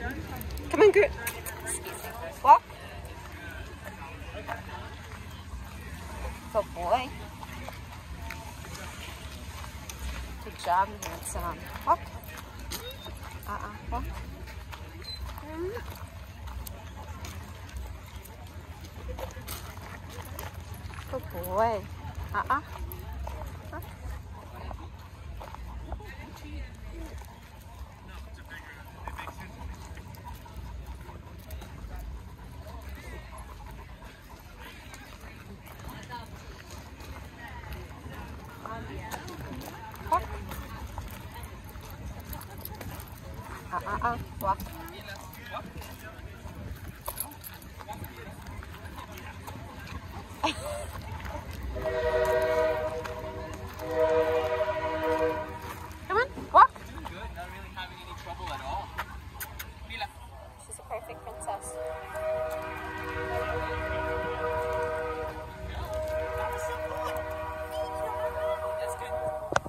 Come on, good. Walk. Good boy. Good job, handsome. Walk. Walk. Good boy. Walk. Walk.